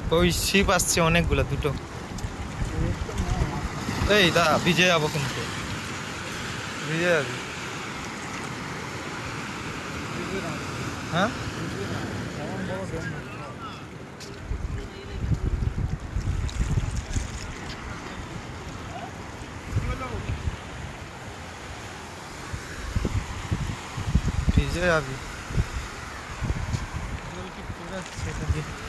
ওই শিপ আসছে অনেকগুলো, দুটো। এই দাদা ভিজে যাবো কিন্তু, ভিজে যাবি। হ্যাঁ ভিজে যাবি। জল কি পড়াচ্ছে